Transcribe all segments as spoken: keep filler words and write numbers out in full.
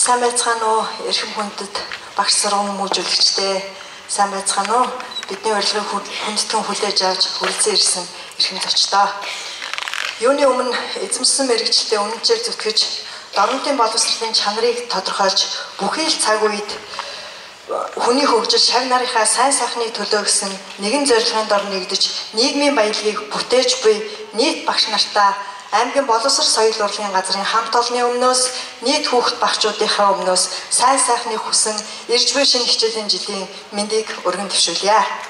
Сайн байцгаана уу? Эрхэм хүндэт багш сургууль хүмүүжүүлэгчдээ сайн байцгаана уу? Бидний урилгыг хүндэтгэн хүлээж авч хүрэлцэн ирсэн эрхэм зочдоо. Юуны өмнө эзэмшсэн мэргэжилтэд үнэнчээр зүтгэж, дорнотын боловсролын чанарыг тодорхойлж, бүхий л цаг үед хүний хөгжил шав нарынхаа сайн сайхны төлөө гэсэн нэгэн зорилгын дор нэгдэж, нийгмийн баялагийг бүтээж буй нийт багш нартаа аймгийн боловсрол соёл урлагийн газрын хамт олонны өмнөөс нийт хүүхэд багчуудынхаа өмнөөс сайн сайхныг хүсэн ирж буй шинэ хичээлийн жилийн мэндийг өргөн төвшүүлье.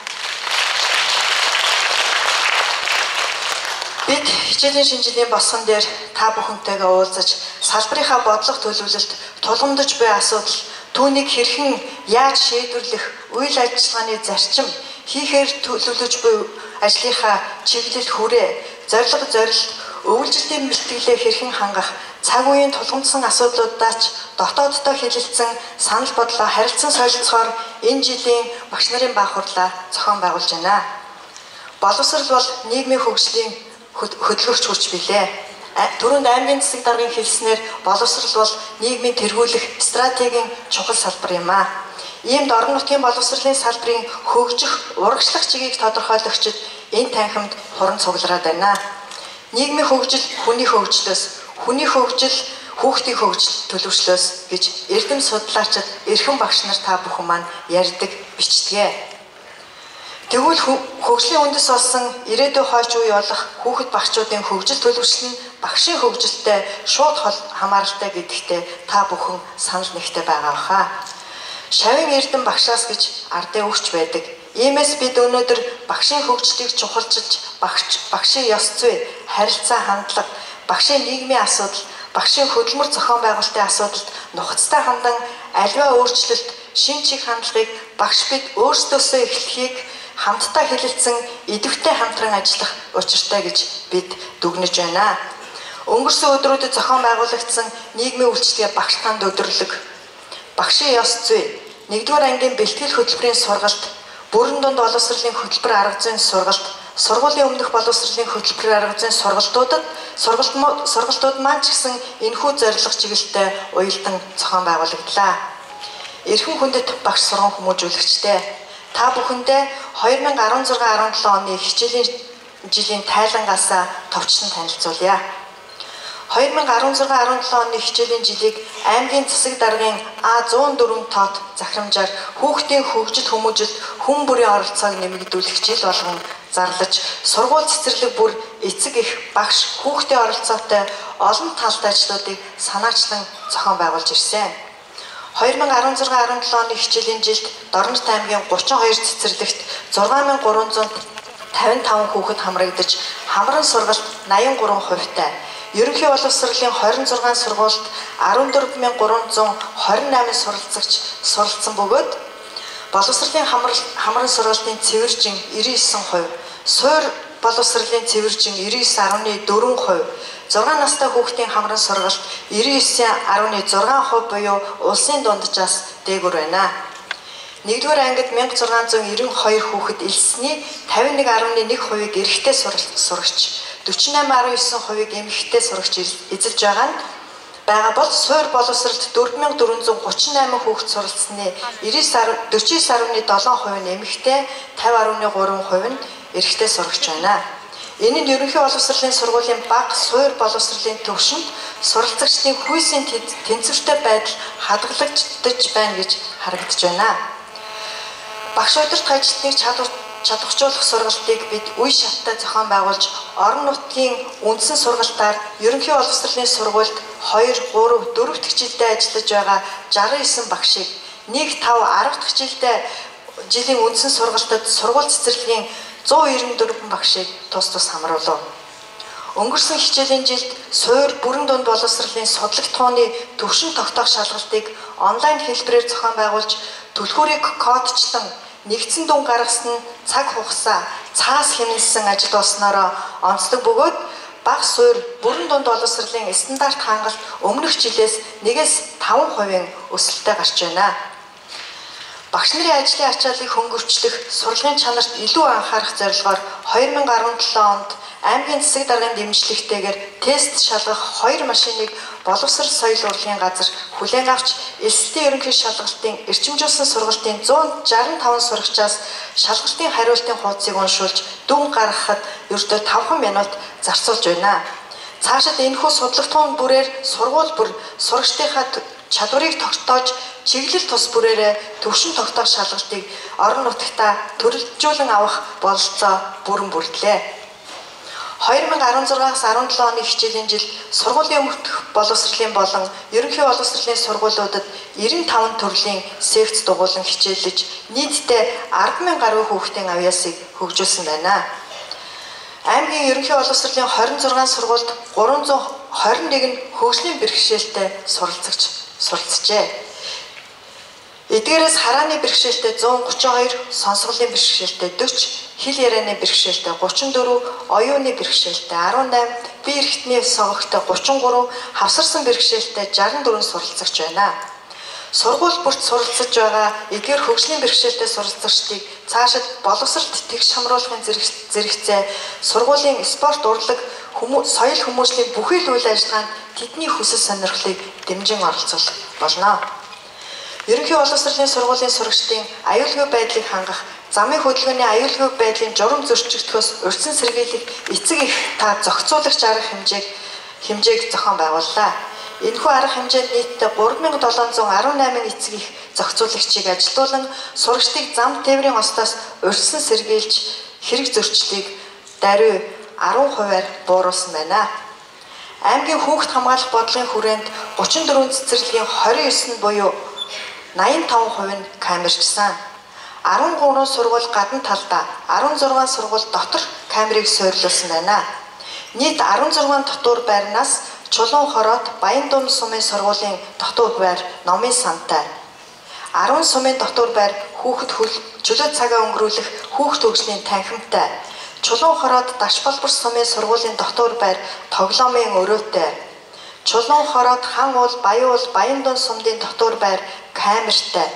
Бид хичээлийн шинэ жилийн босгон дээр та бүхэнтэйгээ уулзаж, салбарынхаа бодлого төлөвлөлт, тулгамдж буй асуудал, түүнийг хэрхэн яаж шийдвэрлэх, үйл ажиллагааны зарчим, хийхээр төлөвлөж буй ажлынхаа чиглэл хүрээ, зорилго зорилт, өвлжилтийн бэлтгэлээ хэрхэн хангах, цаг үеийн тулгамдсан асуудлуудаа ч дотооддоо хэлэлцэн санал бодлоо харилцан солилцохоор энэ жилийн багш нарын баах хурлаа зохион байгуулж байна. Боловсрол бол нийгмийн хөгжлийн хөдөлгөгч хүч билээ. Түрүүнд аймгийн засаг даргын хэлснээр боловсрол бол нийгмийн тэргүүлэх стратегийн чухал салбар юм а. Иймд орон нутгийн боловсролын салбарын хөгжих, урагшлах чигийг тодорхойлогчид энэ танхимд хуран цуглараад байна. Нийгмийн хөгжил хүний хөгжлөөс, хүний хөгжил хүүхдийн хөгжил төлөвшлөөс гэж эрдэм судлаачид эрхэм багш нар та бүхэн маань ярьдаг, бичдэг. Тэгвэл хөгжлийн үндэс болсон ирээдүйн хойч үе болох хүүхэд багчуудын хөгжил төлөвшил нь багшийн хөгжилтэй шууд хамааралтай гэдэгтээ та бүхэн санал нэгтэй байгаа баха. Шавын эрдэм багшаас гэж ардын өгч байдаг. Иймээс бид өнөөдөр багшийн хөгжлийг чухалчилж, багш багшийн ёс зүй, харилцаа хандлага, багшийн нийгмийн асуудал, багшийн хөдөлмөр зохион байгуулалтын асуудалд нухацтай хандан аливаа өөрчлөлт, шин чиг хандлагыг багш бид өөрсдөөсөө эхлэхийг хамтдаа хэлэлцэн идэвхтэй хамтран ажиллах учиртай гэж бид дүгнэж байна. Өнгөрсөн өдрүүдэд зохион байгуулагдсан нийгмийн үйлчлэгээ багш танд өдөрлөг, багшийн ёс зүй, нэгдүгээр ангийн бэлтгэл хөтөлбөрийн сургалт, бүрэн дунд боловсролын хөтөлбөр арга зүйн сургалт, сургуулийн өмнөх боловсролын хөтөлбөр арга зүйн сургалтуудад сургалт сургалтууд маань ч гэсэн энэхүү зорилго чиглэлтэй уялдан зохион байгуулагдлаа. Эрхэм хүндэт багш сургууль хүмүүжүүлэгчдээ та бүхэндээ две тысячи сорок шесть сорок seven оны хичээлийн жилийн тайлангаасаа товчсон танилцуулъя. две тысячи сорок шесть сорок seven оны хичээлийн жилийг аймгийн засаг даргын А one oh four тоот захирамжаар хүүхдийн хөгжил хүмүүжилт хүн бүрийн оролцоог нэмэгдүүлэх жил болгон зарлаж, сургууль цэцэрлэг бүр эцэг их багш хүүхдийн оролцоотой олон талтай ажлуудыг санаачлан зохион байгуулж ирсэн. две тысячи сорок шесть сорок seven оны хичээлийн жилд Дорнот аймгийн thirty-two цэцэрлэгт six thousand three hundred fifty-five хүүхэд хамрагдаж, хамран сургалт eighty-three хувьтай, ерөнхий боловсролын twenty-six сургуульд fourteen thousand three hundred twenty-eight суралцагч суралцсан бөгөөд боловсролын хамран сургалтын цэвэржин ninety-nine percent, суур боловсролын цэвэржин ninety-nine point four percent, six настай хүүхдийн хамран сургалт ninety-nine point six percent буюу улсын дунджаас дээгүүр байна. Нэгдүгээр ангид one thousand six hundred ninety-two хүүхэд элсний fifty-one point one percent-ийг эрэгтэй сурагч, forty-eight point nine percent-ийг эмэгтэй сурагч эзэлж байгаа нь байгаа бол суур боловсролд four thousand four hundred thirty-eight хүүхэд суралцсны forty-nine point seven percent нь эмэгтэй, fifty point three percent нь эрэгтэй сурагч байна. Энэ нь ерөнхий боловсролын сургуулийн бага суур боловсролын төвшөнд суралцагчдын хүйсийн тэнцвэртэй байдал хадгалагдаж байна гэж харагдаж байна. Багш удирдах ажилтныг чадваржуулах сургалтыг бид үе шаттай зохион байгуулж, орон нутгийн үндсэн сургалтаар ерөнхий боловсролын сургуульд two, three, four дахь жилдээ ажиллаж байгаа sixty-nine багшийг one, five, ten дахь жилдээ жилийн үндсэн сургалтад сургууль цэцэрлэгийн one ninety-four багшийг тус тус хамруулав. Өнгөрсөн хичээлийн жилд суур бүрэн дунд боловсролын судлах тооны төвшин тогтоох шалгалтыг онлайн хэлбэрээр зохион байгуулж, түлхүүрийг кодчлон нэгдсэн дүн гаргасан нь цаг хугацаа цаас хэмнэлсэн ажил болсноороо онцлог бөгөөд бага суур бүрэн дунд боловсролын стандарт хангалт өмнөх жилээс one-five percent өсөлттэй гарч байна. Багш нарын ажлын ачааллыг хөнгөвчлөх, сурлагын чанарт илүү анхаарах зорилгоор two thousand seventeen онд аймгийн засаг даргын дэмжлэгтэйгээр тест шалгах хоёр машиныг боловсрол соёл урлагийн газар хүлээн авч эс эс дэ ерөнхий шалгалтын эрчимжүүлсэн сургалтын зуун жарим таван сурагчаас шалгалтын хариултын хуудсыг уншуулж дүн гаргахад ердөө тавхан минут зарцуулж байна. Цаашид энэхүү судлагтун бүрээр сургууль бүр сурагчдынхаа чадварыг тогтоож чиглэл тус бүрээрээ төвшин тогтоох шалгалтыг орон нутагтаа төрөлжүүлэн авах бололцоо бүрэн бүрдлээ. хоёр мянга арван зургаас арван долоо оны хичээлийн жилд сургуулийн өмнөх боловсролын болон ерөнхий боловсролын сургуулиудад девяносто таван төрлийн секц дугуулan хичээллэж нийтдээ арван мянга гаруй хүүхдийн авьяасыг хөгжүүлсэн байна. Аймгийн ерөнхий боловсролын хорин зургаан сургуульд гурван зуун хорин нэг нь хөгжлийн бэрхшээлтэй суралцагч суралцжээ. Эдгээрээс харааны бэрхшээлтэй зуун гучин хоёр, сонсголын бэрхшээлтэй дөрвөн, хэл ярианы бэрхшээлтэй гучин дөрвөн, оюуны бэрхшээлтэй арван найман, бие эрхтний согогтой гучин гурван, хавсарсан бэрхшээлтэй жаахан дөрвөн суралцагч байна. Сургууль бүрт суралцж байгаа эдгээр хөгжлийн бэрхшээлтэй суралцагчдыг цаашид боловсролд тэгш хамруулахын зэрэгцээ сургуулийн спорт урлаг соёл хүмүүжлийн бүхий л үйл ажиллагаанд тэдний хүсэл сонирхлыг дэмжин оролцуулах болно. Ерөнхий боловсролын сургуулийн сурагчдын аюулгүй байдлыг хангах, замын хөдөлгөөний аюулгүй байдлын журам зөрчигдөхөөс урьдчилан сэргийлэх эцэг их та зохицуулагч арга хэмжээг хэмжээг зохион байгууллаа. Энэхүү арга хэмжээнд нийтдээ гурван мянга долоон зуун арван найман эцэг их зохицуулагчийг ажилуулан сурагчдыг зам тээврийн остоос урьдчилан сэргийлж хэрэг зөрчлийг даруй арван хувиар бууруулсан байна. Аймгийн хүүхд хамгаалах бодлогын хүрээнд гучин дөрвөн цэцэрлэгийн хорин ёс нь буюу найман таван хувь нь камержсан. арван гурван сургууль гадна талдаа арван зургаан сургууль дотор камерыг суйрлуулсан байна. Нийт арван зургаан дотуур байрнаас Чулуун хороот Баян-Дунд сумын сургуулийн дотуур байр номын сантай. арван сумын дотуур байр хүүхэд хөл чөлөө цагаа өнгөрүүлэх хүүхэд хөгжлийн танхимтай. Чулуун хороот Дашбалбар сумын сургуулийн дотуур байр тоглоомын өрөөтэй. Чулуун хороот Хан уул Баян уул Баян-Дунд сумын дотуур байр камертай.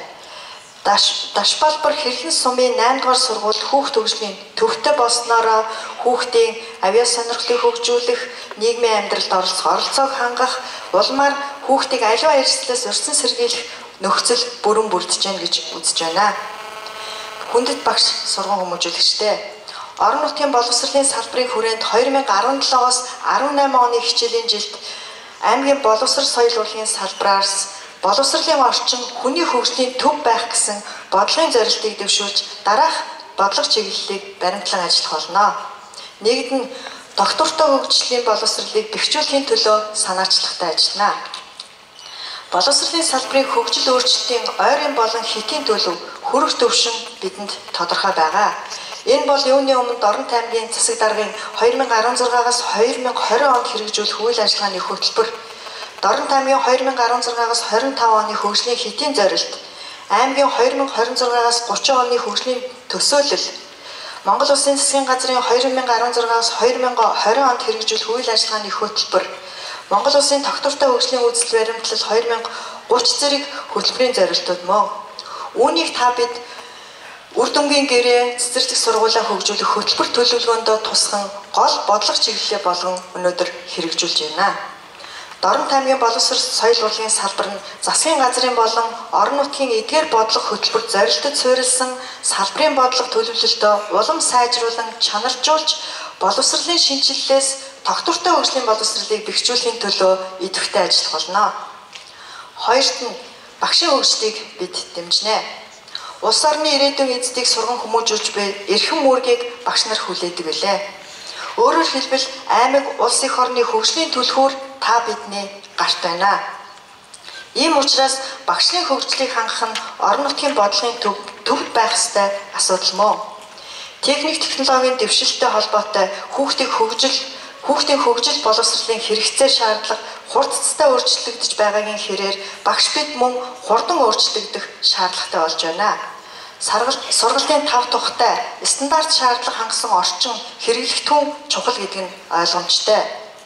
Дашбалбар Хэрхэн сумын найман дугаар сургууль хүүхэд хөгжлийн төвтэй болсноороо хүүхдийн авьяа сонирхлыг хөгжүүлэх, нийгмийн амьдралд оролцох оролцоог хангах, улмаар хүүхдийг аливаа эрсдлээс урьдчилан сэргийлэх нөхцөл бүрэн бүрдэж байна гэж үзэж байна. Хүндэт багш сургууль хүмүүжүүлэгчтэй. Орон нутгийн боловсролын салбарын хүрээнд хоёр мянга арван долоогоос арван найман оны хичээлийн жилд аймгийн боловсрол соёл урлагийн салбараас боловсролын орчин хүний хөгжлийн төв байх гэсэн бодлогын зорилтыг дэвшүүлж дараах бодлого чиглэлийг баримтлан ажиллах болно. Нэгд нь доктортой хөгжлийн боловсролыг бэхжүүлэхийн төлөө санаачлагтай ажиллана. Боловсролын салбарын хөгжил өөрчлөлтийн ойрын болон хэтийн төлөв хүрэх төвшин бидэнд тодорхой байгаа. Энэ бол юуны өмнө Дорнот аймгийн засаг даргын хоёр мянга арван зургаагаас хоёр мянга хорин онд хэрэгжүүлэх үйл ажиллагааны хөтөлбөр, Дорнот аймгийн хоёр мянга арван зургаагаас хорин таван оны хөгжлийн хэтийн зорилт, аймгийн хоёр мянга хорин зургаагаас гучин оны хөгжлийн төсөөлөл, Монгол Улсын засгийн газрын хоёр мянга арван зургаагаас хоёр мянга хорин онд хэрэгжүүлэх үйл ажиллагааны хөтөлбөр, Монгол Улсын тогтвортой хөгжлийн үйлдэл баримтлал хоёр мянга гуравч зэрэг хөтөлбөрийн зорилтууд мөн. Үүнийг та бид үр дүнгийн гэрээ цэцэрлэг сургуулаа хөгжүүлэх хөтөлбөр төлөвлөгөөндөө тусган гол бодлого чиглэлээ болгон өнөөдөр хэрэгжүүлж байна. Дорнот аймгийн боловсрол соёл урлагийн салбар нь засгийн газрын болон орон нутгийн эдгээр бодлого хөтөлбөр зорилтод суурилсан салбарын бодлого төлөвлөлтөө улам сайжруулан чанаржуулж боловсролын шинчиллээс тогтвортой хөгжлийн боловсролыг бэхжүүлэхийн төлөө идэвхтэй ажиллах болно. Хоёрт нь багшийн хөгжлийг бид дэмжинэ. Улс орны ирээдүйн эзэдийг сурган хүмүүжүүлж буй эрхэм үүргийг багш нар хүлээдэг билээ. Өөрөөр хэлбэл аймаг улс их орны хөгжлийн түлхүүр та бидний гарт байна. Ийм учраас багшлын хөгжлийг хангах нь орон нутгийн бодлогын төв төвд байх ёстой асуудал мөн. Техник технологийн дэвшилттэй холбоотой хүүхдийн хөгжил хүүхдийн хөгжил боловсролын хэрэгцээ шаардлага хурдцтай өөрчлөгдөж байгаагийн хэрээр багш бид мөн хурдан өөрчлөгдөх шаардлагатай болж байна. Сургалтын тав тухтай стандарт шаардлага хангасан орчин хэрэглэгтэн чухал гэдэг нь ойлгомжтой.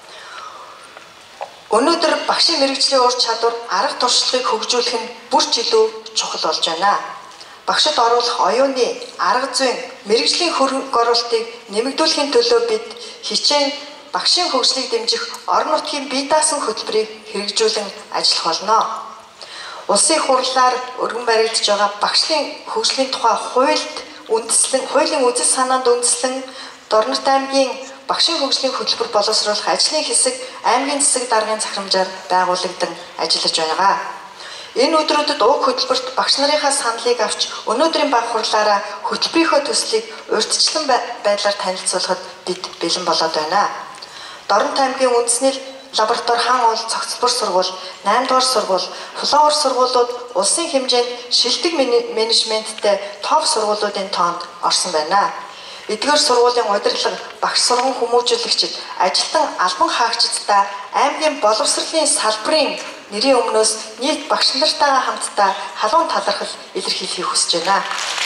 Өнөөдөр багшийн мэргэжлийн ур чадвар арга туршлагыг хөгжүүлэх нь бүрч илүү чухал болж байна. Багшид оруулах оюуны, арга зүйн, мэргэжлийн хөрөнгө оруулалтыг нэмэгдүүлэхийн төлөө бид хичээн багшийн хөгжлийг дэмжих орон нутгийн бие даасан хөтөлбөрийг хэрэгжүүлэн ажиллах болно. Улсын их хурлаар өргөн баригдаж байгаа багшийн хөгжлийн тухай хуульд үндэслэн, хуулийн үзэл санаанд үндэслэн Дорнот аймгийн багшийн хөгжлийн хөтөлбөр боловсруулах ажлын хэсэг аймгийн засаг даргын захирамжаар байгуулагдсан ажиллаж байгаа. Энэ өдрүүдэд уг хөтөлбөрт багш нарынхаа саналыг авч өнөөдрийн баг хурлаараа хөтөлбөрийнхөө төслийг урьдчилан байдлаар танилцуулахад бид бэлэн болоод байна. Дорнот аймгийн үндэсний лаборатори хан уул цогцлбор сургууль, найм дугаар сургууль, флоор сургуулиуд улсын хэмжээнд шилдэг менежменттэй топ сургуулиудын тоонд орсон байна. Эдгээр сургуулийн удирдлага, багш сургууль хүмүүжүүлэгчид, ажилтан албан хаагчдаа аймгийн боловсролын салбарын нэрийн өмнөөс нийт багш нартайгаа хамтдаа халуун талархал илэрхийлэхийг хүсэж байна.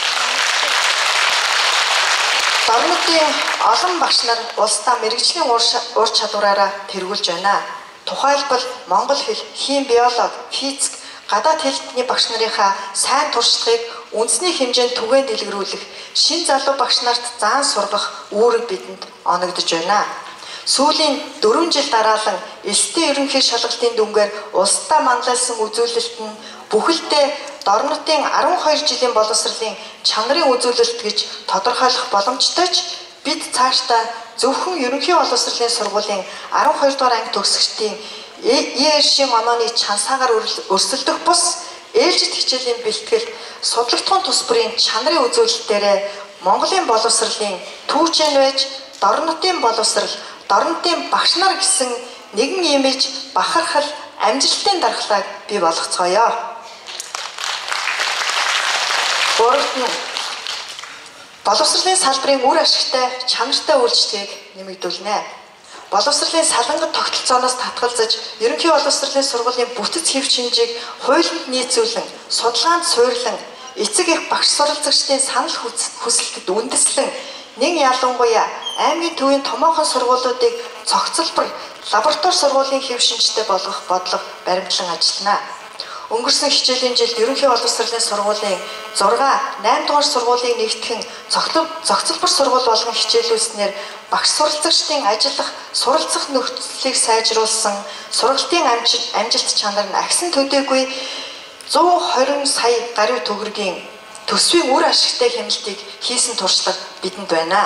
Дорнотын олон багш нар улсдаа мэргэжлийн ур чадвараараа тэргүүлж байна. Тухайлбал монгол хэл, хим, биологи, физик, гадаад хэлний багш нарынхаа сайн туршлагыг үндэсний хэмжээнд түгээн дэлгэрүүлэх, шин залуу багш нарт заан сургах үүрэг бидэнд оногдож байна. Сүүлийн дөрвөн жил дараалан элсдийн ерөнхий шалгалтын дүнгээр улсдаа манлайлсан үзүүлэлт нь бүхэлдээ Дорнотын арван хоёр жилийн боловсролын чанарын үзүүлэлт гэж тодорхойлох боломжтой ч бид цаашдаа зөвхөн ерөнхий боловсролын сургуулийн арван хоёр дугаар анги төгсөгчдийн ИЭ-шийн онооны чансаагаар өрсөлдөх бус ээлжид хичээлийн бэлтгэл судлагтгын тус бүрийн чанарын үзүүлэлтээрээ Монголын боловсролын түүчэн байж Дорнотын боловсрол, Дорнотын багш нар гэсэн нэгэн имиж бахархал амжилтын дархлааг бий болгоцгоё. Гуравт нь боловсролын салбарын үр ашигтай чанартай үйлчлэгийг нэмэгдүүлнэ. Боловсролын салангат тогтолцооноос татгалзаж, ерөнхий боловсролын сургуулийн бүтэц хэв шинжийг хуулинд нийцүүлэн, судалгаанд суйрлан, эцэг эх багш суралцагчдын санал хүсэлтэд үндэслэн, нэг ялангуяа аймгийн төвийн томоохон сургуулиудыг цогцлбор, лаборатори сургуулийн хэв шинжтэй болгох бодлого баримтлан ажиллана. Өнгөрсөн хичээлийн жилд ерөнхий боловсролын сургуулийн зураг, найм дугаар сургуулийг нэгтгэн цогцлбор сургууль болгон хичээлүүлснээр багш суралцагчдын ажиллах, суралцах нөхцөлийг сайжруулсан, сургалтын амжилт чанар нь агсан төдийгүй зуун хорин сая гаруй төгрөгийн төсвийн үр ашигтай хяналтыг хийсэн туршлага бидэнд байна.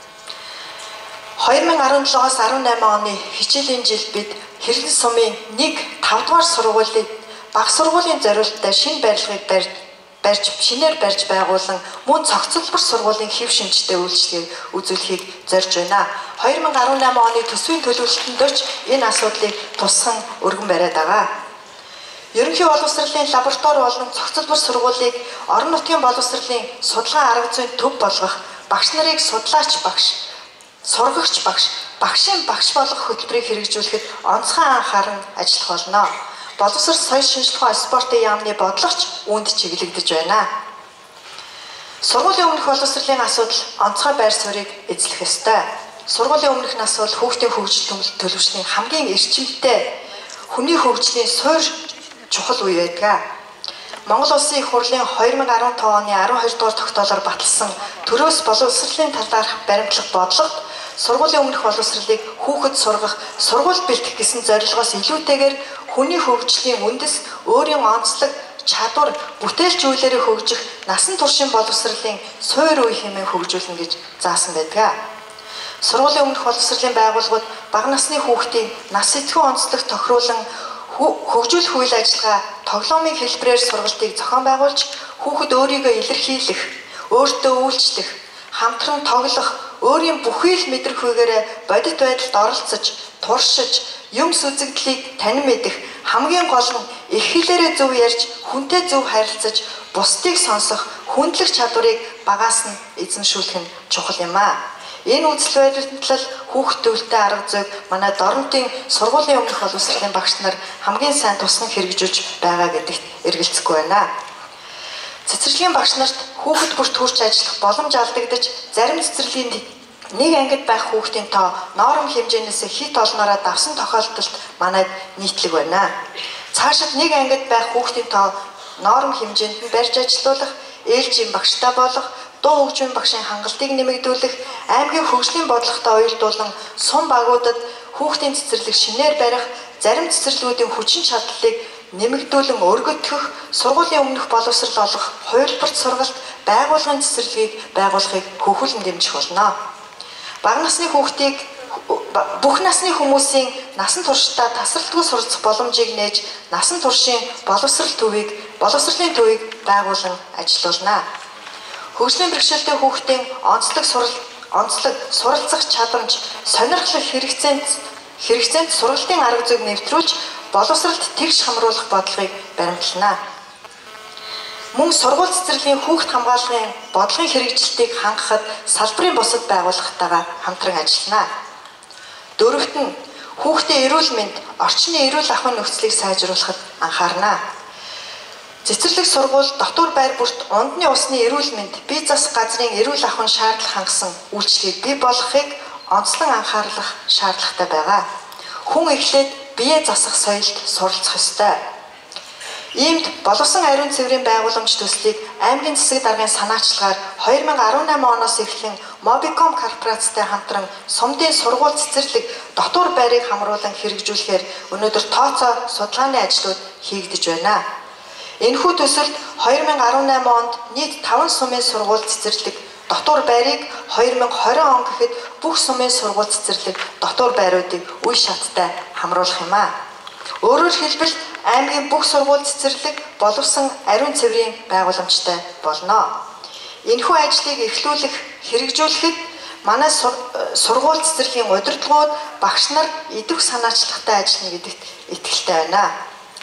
хоёр мянга арван жилээс арван найман оны хичээлийн жилд бид Хэрэглэн сумын нэг тав дугаар сургуулийг баг сургуулийн зориулалтад шинэ барилгыг барьж барьж шинээр барьж байгуулан мөн цогцлбор сургуулийн хэв шинжтэй үйлчлэгийг үзүүлэхийг зорж байна. хоёр мянга арван найман оны төсвийн төлөвлөлтөнд ч энэ асуудлыг тусган өргөн бариад байгаа. Ерөнхий боловсролын лаборатори болон цогцлбор сургуулийг орон нутгийн боловсролын судалгаа арга зүйн төв болгох, багш нарыг судлаач багш, сургагч багш, багшийн багш болох хөтөлбөрийг хэрэгжүүлэхэд онцгой анхааран ажиллах болно. Боловсрол соёл шинжилгээ спортын яамны бодлогоч үүнд чиглэгдэж байна. Сургуулийн өмнөх боловсролын асуудал онцгой байр суурийг эзлэх ёстой. Сургуулийн өмнөх нь асуудал хүүхдийн хөгжил төлөвшлийн хамгийн эрчимтэй хүний хөгжлийн суурь чухал үе байдаг. Монгол Улсын их хурлын хоёр мянга арван таван оны арван хоёр дугаар тогтоолоор баталсан төрөөс боловсролын талаарх баримтлах бодлогот сургуулийн өмнөх боловсролыг хүүхэд сургах, сургууль бэлтгэх гэсэн зорилгоос илүүтэйгээр хүний хөгжлийн үндэс, өөрийн онцлог, чадвар, бүтээлч үйлээрээ хөгжих насан туршийн боловсролын суурь үе хэмээн хөгжүүлнэ гэж заасан байдаг. Сургуулийн өмнөх боловсролын байгууллагууд бага насны хүүхдийн нас сэтгэн онцлог тохируулан хөгжүүлэх үйл ажиллагаа тоглоомын хэлбэрээр сургалтыг зохион байгуулж, хүүхэд өөрийгөө илэрхийлэх, өөртөө үйлчлэх, хамтран тоглох, өөрийн бүхий л мэдрэх-үгээрээ бодит байдалд оролцож, туршиж, юмс үзэгдлийг танин мэдэх, хамгийн гол нь их хэлээрээ зөв ярьж, хүнтэй зөв харилцаж, бусдыг сонсох, хүндлэх чадварыг багаас нь эзэмшүүлэх нь чухал юм аа. Энэ үзэл баримтлал хүүхдүүдтэй арга зүйг манай Дорнотын сургуулийн өмнөх боловсролын багш нар хамгийн сайн тусган хэрэгжүүлж байгаа гэдэгт эргэлзэхгүй байна. Цэцэрлэгийн багш нарт хүүхэд бүрт хүрч ажиллах боломж алдагдаж, зарим цэцэрлэгийн нэг ангид байх хүүхдийн тоо ноорм хэмжээнээс хит олноороо давсан тохиолдолд манайд нийтлэг байна. Цаашид нэг ангид байх хүүхдийн тоо ноорм хэмжээнд нь барьж ажилуулах, ээлжийн багштай болох, дуу хөгжмийн багшийн хангалтыг нэмэгдүүлэх, аймгийн хөгжлийн бодлоготой уялдуулан сум багуудад хүүхдийн цэцэрлэг шинээр барих, зарим цэцэрлэгүүдийн хүчин чадлыг нэмэгдүүлэн өргөдгөх, сургуулийн өмнөх боловсрол олох, хувилбарт сургалт, байгууллагын цэцэрлэгийг байгуулахыг хөхүүлэн дэмжих болно. Бага насны хүүхдийг бүх насны хүмүүсийн насан туршдаа тасралтгүй суралцах боломжийг нээж, насан туршийн боловсрол төвийг, боловсролын төвийг байгуулан ажиллуулна. Хөгжлийн бэрхшээлтэй хүүхдийн онцлог сурал, онцлог суралцах чадамж, сонирхлох хэрэгцээнд хэрэгцээнд сургалтын арга зүйг нэвтрүүлж, боловсролд тэгш хамруулах бодлогыг баримтлана. Мөн сургууль цэцэрлэгийн хүүхд хамгааллын бодлогын хэрэгжилтийг хангахад салбарын бусад байгууллагатайгаа хамтран ажиллана. Дөрөвт нь хүүхдийн эрүүл мэнд, орчны эрүүл ахуйн нөхцөлийг сайжруулахад анхаарна. Цэцэрлэг сургууль дотор байр бүрт ундны усны эрүүл мэнд, бие засах газрын эрүүл ахуйн шаардлага хангасан үйлчлэгийг бий болгохыг онцлон анхаарлах шаардлагатай байгаа. Хүн эхлээд бие засах соёлд суралцах ёстой. Иймд боловсон ариун цэврийн байгууламж төслийг аймгийн засаг даргын санаачлагаар две тысячи десять оноос эхлэн Mobicom корпорацтай хамтран сумдын сургууль цэцэрлэг дотор байрыг хамруулан хэрэгжүүлэхээр өнөөдөр тооцоо судалгааны ажлууд хийгдэж байна. Энэхүү төсөлд две тысячи десять онд нийт таван сумын сургууль цэцэрлэг дотор байрыг две тысячи двадцать он гэхэд бүх сумын сургууль цэцэрлэг дотор байруудыг үе шаттай хамруулах юм а. Өөрөөр хэлбэл аймгийн бүх сургууль цэцэрлэг боловсон ариун цэврийн байгууламжтай болно. Энэхүү ажлыг эхлүүлэх, хэрэгжүүлэхэд манай сургууль цэцэрлэгийн удирдлагууд, багш нар идэвх санаачлагтай ажиллана гэдэгт итгэлтэй байна.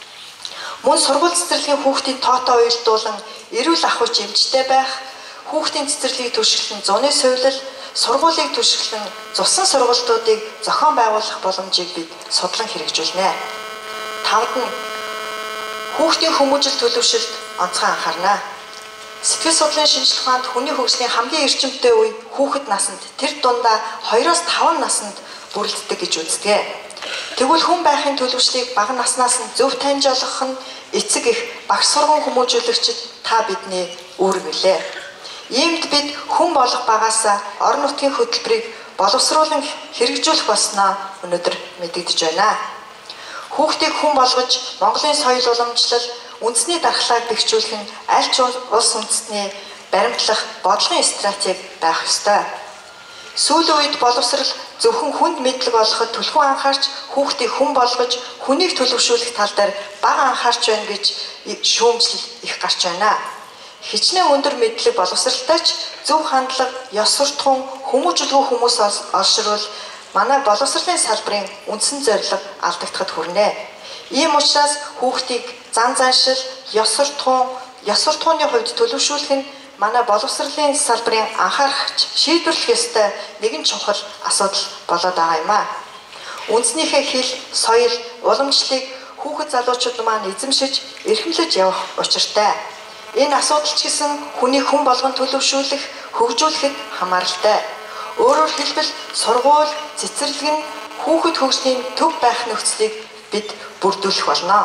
Мөн сургууль цэцэрлэгийн хүүхдийн тоотой уялдуулан эрүүл ахуйч эмчтэй байх, хүүхдийн цэцэрлэгийг түшиглэн зуны сувилал, сургуулийг түшиглэн цусан сургалтуудыг зохион байгуулах боломжийг бид судлан хэрэгжүүлнэ. Тавд нь хүүхдийн хүмүүжил төлөвшөлт онцгой анхаарна. Сэтгэл судлалын шинжилгээ ухаанд хүний хөгжлийн хамгийн эрчимтэй үе хүүхэд наснд, тэр дундаа двоёроос таван наснд бүрэлддэг гэж үздэг. Тэгвэл хүн байхын төлөвшлийг бага наснаас нь зөв таньж олгох нь эцэг их багш сургууль хүмүүжүүлэгчид та бидний үүрэг билээ. Иймд бид хүн болох багаасаа орон нутгийн хөтөлбөрийг боловсруулан хэрэгжүүлэх болсноо өнөөдөр мэдэгдэж байна. Хүүхдийг хүн болгож Монголын соёл уламжлал, үндэсний дархлааг бэхжүүлэх нь аль ч улс үндэстний баримтлах бодлогын стратеги байх ёстой. Сүүлийн үед боловсрал зөвхөн хүнд мэдлэг олоход түлхүү анхаарч хүүхдийг хүн болгож хүнийг төлөвшүүлэх тал дээр бага анхаарч байна гэж шүүмжлэл их гарч байна. Хичнээн өндөр мэдлэг боловсралтай ч зөв хандлага, ёс суртахуун, хүмүүжүүлгүй хүмүүс олширвал манай боловсролын салбарын үндсэн зорилго алдагдахад хүрнэ. Ийм учраас хүүхдийг зан заншил, ёс суртахуун, ёс суртахууны хувьд төлөвшүүлэх нь манай боловсролын салбарын анхаарахч шийдвэрлэх ёстой нэгэн чухал асуудал болоод байгаа юм а. Үндснийхээ хэл, соёл, уламжлалыг хүүхэд залуучууд маань эзэмшиж, эрхэмлэж явах учиртай. Энэ асуудал ч гэсэн хүний хүн болгон төлөвшүүлэх, хөгжүүлэхэд хамааралтай. Өөрөөр хэлбэл сургууль, цэцэрлэг нь хүүхэд хөгжлийн төв байх нөхцөлийг бид бүрдүүлэх болно.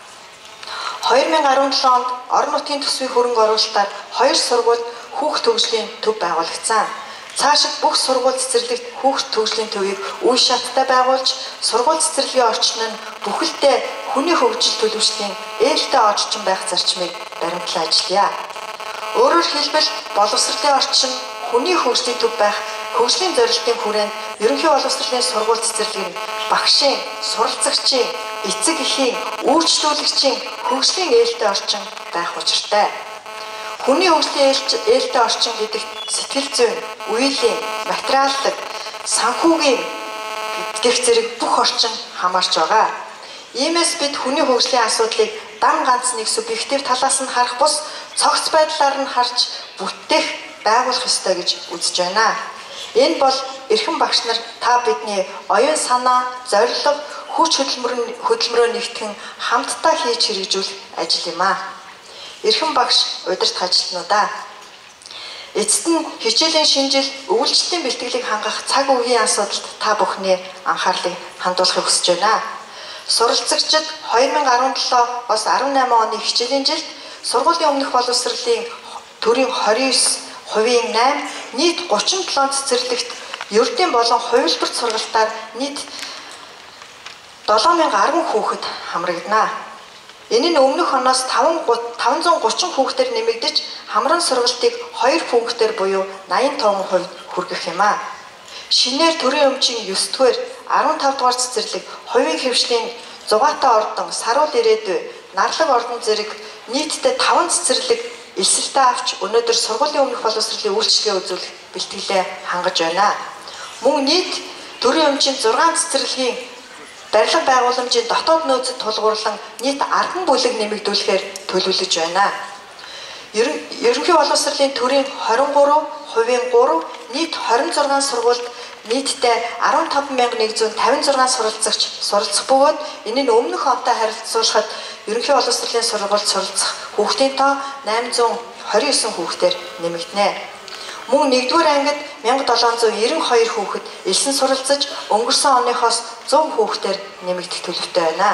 две тысячи десять онд орон нутгийн төсвийн хөрөнгө оруулалтаар хоёр сургууль хүүхэд хөгжлийн төв байгуулагдсан. Цаашид бүх сургууль цэцэрлэгт хүүхэд хөгжлийн төвийг үе шаттай байгуулж, сургууль цэцэрлэгийн орчин нь бүхэлдээ хүний хөгжил төлөвшлийн ээлтэй орчин байх зарчмыг баримтлан ажиллая. Өөрөөр хэлбэл боловсролын орчин хүний хөгжлийн төв байх хөгжлийн зорилтын хүрээнд ерөнхий боловсролын сургууль цэцэрлэг нь багшийн, суралцагчийн, эцэг эхийн, үйлчлүүлэгчийн хөгжлийн ээлтэй орчин байх учиртай. Хүний хөгжлийн ээлтэй орчин гэдэгт сэтгэл зүйн, үеийн, материаллык, санхүүгийн гэх зэрэг бүх орчин хамаарч байгаа. Иймээс бид хүний хөгжлийн асуудлыг дан ганц нэг субъектив талаас нь харах бус цогц байдлаар нь харж бүтээх, байгуулах ёстой гэж үзэж байна. Энэ бол эрхэм багш нар та бидний оюун санаа, зорилго, хүч хөдөлмөрөө нэгтгэн хамтдаа хийж хэрэгжүүлэх ажил юм а. Эрхэм багш, удирдах ажилтнуудаа. Эцэст нь хичээлийн шинжил, өвлжлийн бэлтгэлийг хангах цаг үеийн асуудалд та бүхний анхаарлыг хандуулахыг хүсэж байна. Суралцагчид две тысячи десять-ос десять оны хичээлийн жилд сургуулийн өмнөх боловсролын төрийн двадцать девять хувийн найман, нийт гучин долоо цэцэрлэгт ердийн болон хувилбарт сургалтаар нийт долоо мянга арван хүүхэд хамрагдана. Энэ нь өмнөх оноос таван зуун гучин хүүхдээр нэмэгдэж хамран сургалтыг хоёр пунктээр буюу найман таван хувь хүргэх юм а. Шинээр төрийн өмчийн ёс дугаар арван тав дугаар цэцэрлэг хувийн хвшлийн зугаатай ордон, саруул ирээдүй, нарлаг ордон зэрэг нийтдээ таван цэцэрлэг элсэлтэй авч өнөөдөр сургуулийн өмнөх боловсролын үйлчлэгээ үзүүлэх бэлтгэлээ хангаж байна. Мөн нийт төрийн өмчийн зургаан цэцэрлэгийн барилга байгууламжийн дотоод нөөцөд тулгуурлан нийт арван бүлэг нэмэгдүүлэхээр төлөвлөж байна. Ерөнхий боловсролын төрийн хорин гурав, хувийн гурав, нийт хорин зургаан сургуульд нийтдээ арван таван мянга нэг зуун тавин зургаан суралцагч суралцах бөгөөд энэ нь өмнөх онтой харилцуулахад ерөнхий боловсролын сургуульд суралцах хүүхдийн тоо найман зуун хорин есөн хүүхдээр нэмэгдэнэ. Мөн нэгдүгээр ангид мянга долоон зуун найман хоёр хүүхэд элсэн суралцаж өнгөрсөн оныхоос зуун хүүхдээр нэмэгдэх төлөвтэй байна.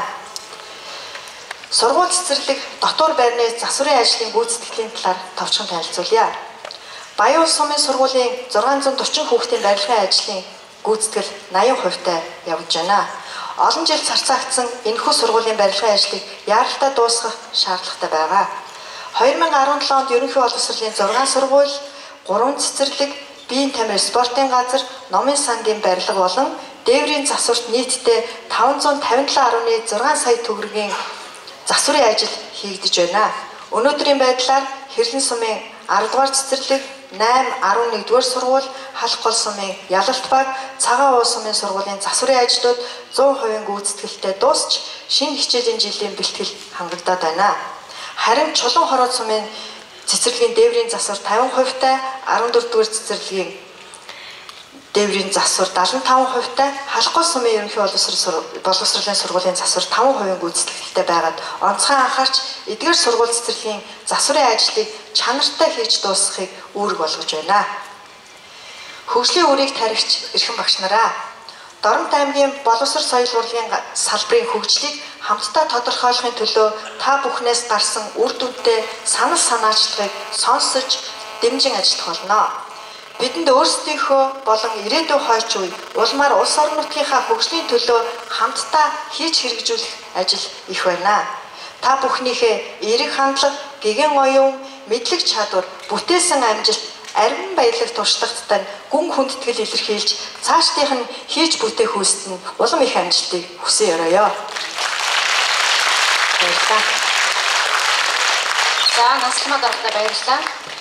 Сургууль цэцэрлэг дотор байрны засварын ажлын гүйцэтгэлийн талаар товчхон танилцуулъя. Баян улс сумын сургуулийн зургаан зуун дөрвөн хүүхдийн барилгын ажлын гүйцэтгэл наян хувьтай явж байна. Олон жил царцаагдсан энэхүү сургуулийн барилгын ажлыг яаралтай дуусгах шаардлагатай байгаа. хоёр мянга арван долоо онд ерөнхий боловсролын зургаан сургууль, гурван цэцэрлэг, биеийн тамир спортын газар, номын сангийн барилга болон дээврийн засварт нийтдээ таван зуун тавин долоо гаруй зургаан сая төгрөгийн засварын ажил хийгдэж байна. Өнөөдрийн байдлаар Хэрлэн сумын арав дугаар цэцэрлэг, найман, арван нэгдүгээр сургууль, Халх гол сумын Ялалт баг, Цагаан уу сумын сургуулийн засварын ажлууд зуун хувийн гүйцэтгэлтэй дуусч шинэ хичээлийн жилийн бэлтгэл хангагдаад байна. Харин Чулуун хороод сумын цэцэрлэгийн дээврийн засвар тавин хувьтай, арван дөрөвдүгээр цэцэрлэгийн дээврийн засвар дагалан таван хувьтай, Халх гол сумын ерөнхий боловсролын сургуулийн засвар таван хувийн гүйцэтгэлтэй байгаад онцгой анхаарч эдгээр сургууль цэцэрлэгийн засварын ажлыг чанартай хийж дуусгахыг үүрэг болгож байна. Хөгжлийн үрийг таригч эрхэм багш нараа, Доромт аймгийн боловсрол соёл урлагийн салбарын хөгжлийг хамтдаа тодорхойлохын төлөө та бүхнээс гарсан үр дүнтэй санал санаачлагыг сонсож дэмжин ажиллах болно. Бидэнд өөрсдийнхөө болон ирээдүйн хойч үе улмаар улс орон нутгийнхаа хөгжлийн төлөө хамтдаа хийж хэрэгжүүлэх ажил их байна. Та бүхнийхээ эерэг хандлага, гэгэн оюун, мэдлэг чадвар, бүтээсэн амжилт, арвин баялаг туршлагатай гүн хүндэтгэл илэрхийлж цаашдынх нь хийж бүтээх хүсэлт нь улам их амжилтыг хүсэн ёроё. Баярлалаа. За, насламаа дарагтай баярлалаа.